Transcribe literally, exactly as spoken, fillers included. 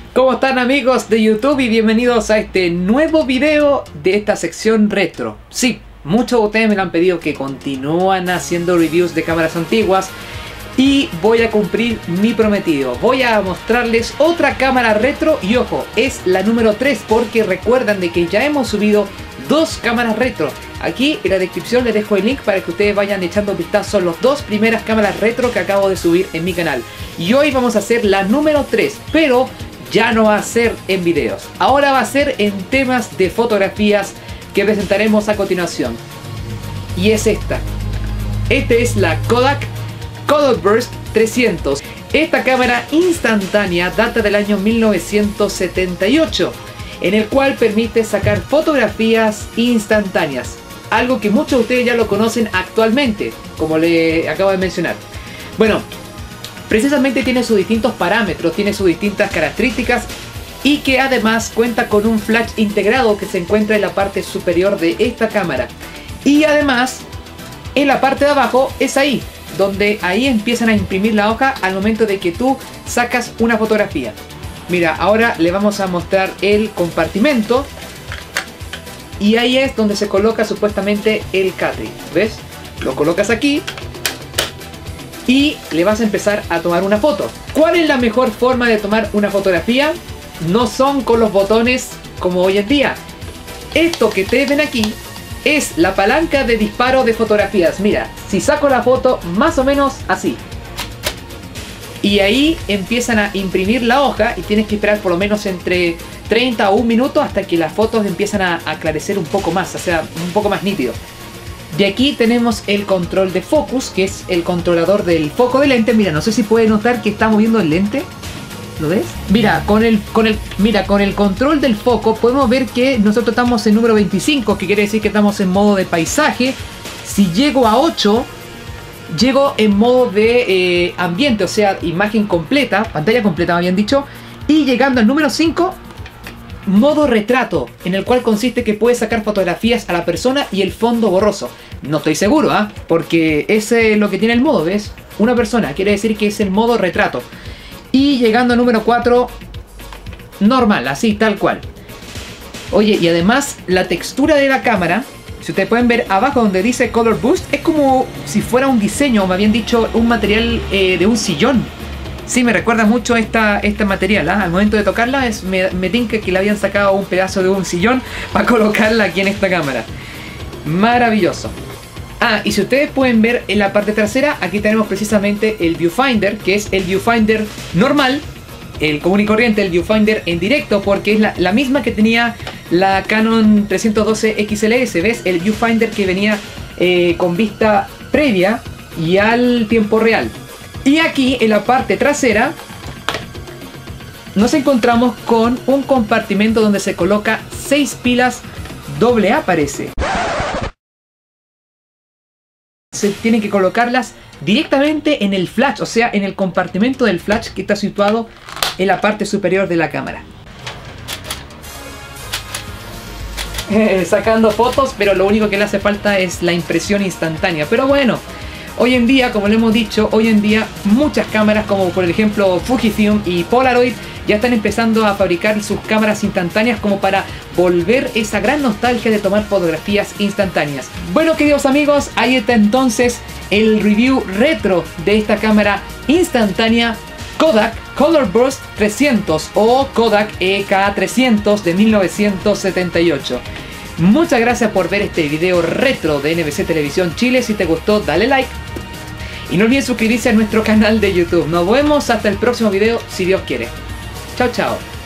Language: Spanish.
¿Cómo están amigos de YouTube? Y bienvenidos a este nuevo video de esta sección retro. Sí, muchos de ustedes me lo han pedido que continúan haciendo reviews de cámaras antiguas y voy a cumplir mi prometido. Voy a mostrarles otra cámara retro y ojo, es la número tres porque recuerdan de que ya hemos subido dos cámaras retro. Aquí en la descripción les dejo el link para que ustedes vayan echando un vistazo a las dos primeras cámaras retro que acabo de subir en mi canal. Y hoy vamos a hacer la número tres, pero ya no va a ser en videos. Ahora va a ser en temas de fotografías que presentaremos a continuación. Y es esta. Esta es la Kodak Color Burst trescientos. Esta cámara instantánea data del año mil novecientos setenta y ocho, en el cual permite sacar fotografías instantáneas. Algo que muchos de ustedes ya lo conocen actualmente, como le acabo de mencionar. Bueno, precisamente tiene sus distintos parámetros, tiene sus distintas características y que además cuenta con un flash integrado que se encuentra en la parte superior de esta cámara. Y además, en la parte de abajo es ahí, donde ahí empiezan a imprimir la hoja al momento de que tú sacas una fotografía. Mira, ahora le vamos a mostrar el compartimento y ahí es donde se coloca supuestamente el cartridge. ¿Ves? Lo colocas aquí y le vas a empezar a tomar una foto. ¿Cuál es la mejor forma de tomar una fotografía? No son con los botones como hoy en día. Esto que te ven aquí es la palanca de disparo de fotografías. Mira, si saco la foto más o menos así. Y ahí empiezan a imprimir la hoja y tienes que esperar por lo menos entre treinta a un minuto hasta que las fotos empiezan a aclarecer un poco más, o sea, un poco más nítido. De aquí tenemos el control de focus, que es el controlador del foco de lente. Mira, no sé si puedes notar que está moviendo el lente. ¿Lo ves? Mira, con el, con el, mira, con el control del foco podemos ver que nosotros estamos en número veinticinco, que quiere decir que estamos en modo de paisaje. Si llego a ocho, llego en modo de eh, ambiente, o sea, imagen completa, pantalla completa, me habían dicho. Y llegando al número cinco, modo retrato, en el cual consiste que puedes sacar fotografías a la persona y el fondo borroso. No estoy seguro, ¿ah? ¿eh? Porque ese es lo que tiene el modo, ¿ves? Una persona, quiere decir que es el modo retrato. Y llegando al número cuatro, normal, así, tal cual. Oye, y además la textura de la cámara, si ustedes pueden ver abajo donde dice Color Boost, es como si fuera un diseño, o me habían dicho un material eh, de un sillón. Sí, me recuerda mucho esta, este material, ¿eh? Al momento de tocarla es, me, me tinca que le habían sacado un pedazo de un sillón para colocarla aquí en esta cámara. Maravilloso. Ah, y si ustedes pueden ver en la parte trasera, aquí tenemos precisamente el viewfinder, que es el viewfinder normal, el común y corriente, el viewfinder en directo, porque es la, la misma que tenía la Canon trescientos doce X L S. ¿Ves? El viewfinder que venía eh, con vista previa y al tiempo real. Y aquí en la parte trasera nos encontramos con un compartimento donde se coloca seis pilas doble A, parece. Se tienen que colocarlas directamente en el flash, o sea, en el compartimento del flash que está situado en la parte superior de la cámara. Eh, sacando fotos, pero lo único que le hace falta es la impresión instantánea. Pero bueno, hoy en día, como le hemos dicho, hoy en día muchas cámaras como por ejemplo Fujifilm y Polaroid ya están empezando a fabricar sus cámaras instantáneas como para volver esa gran nostalgia de tomar fotografías instantáneas. Bueno, queridos amigos, ahí está entonces el review retro de esta cámara instantánea Kodak Color Burst trescientos o Kodak E K trescientos de mil novecientos setenta y ocho. Muchas gracias por ver este video retro de N B C Televisión Chile. Si te gustó, dale like. Y no olviden suscribirse a nuestro canal de YouTube. Nos vemos hasta el próximo video, si Dios quiere. Chao, chao.